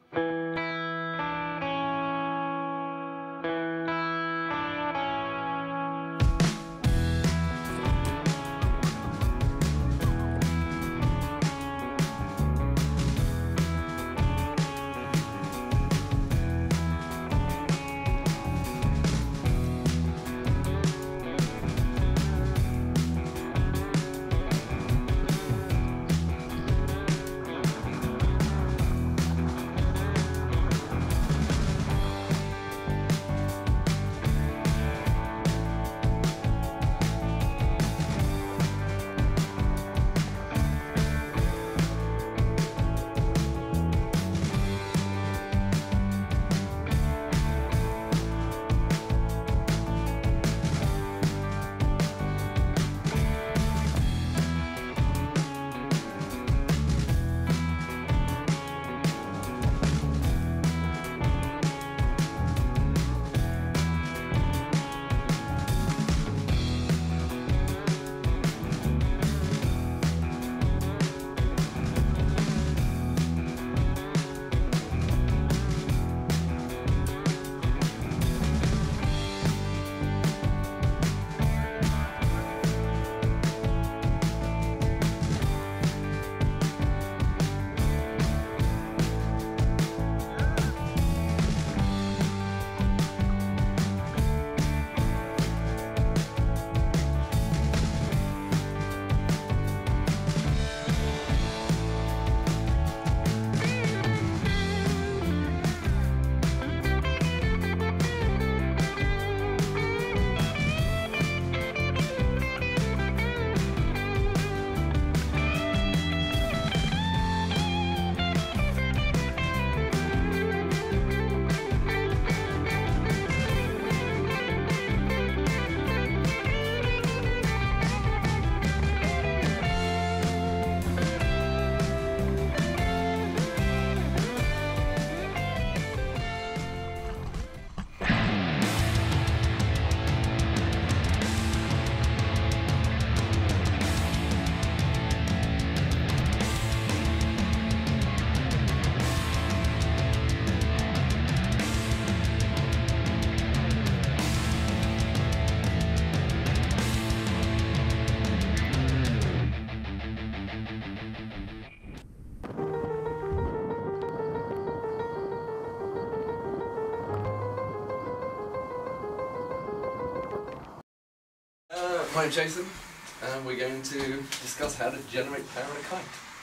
My name's Jason, and we're going to discuss how to generate power in a kite.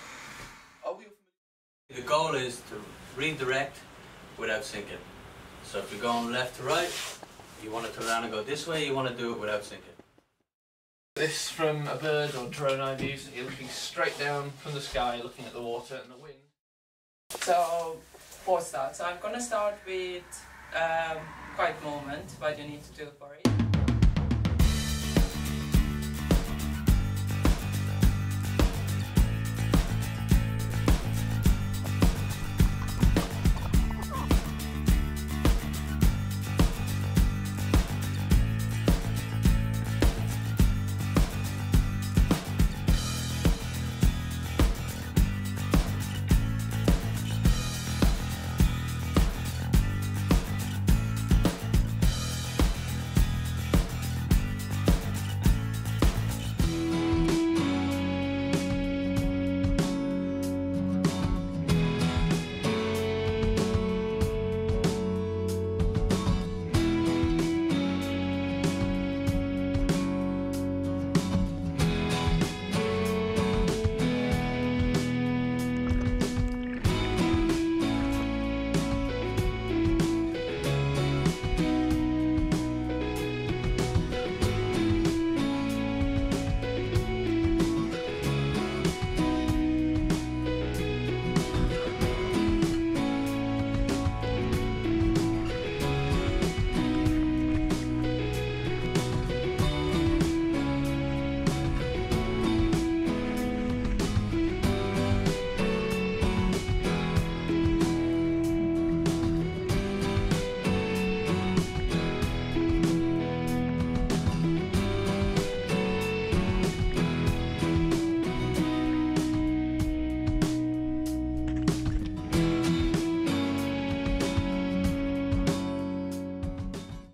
The goal is to redirect without sinking. So if you're going left to right, you want to turn around and go this way, you want to do it without sinking. This from a bird or drone eye view, so you're looking straight down from the sky, looking at the water and the wind. So, for start, I'm gonna start with kite movement, what you need to do for it.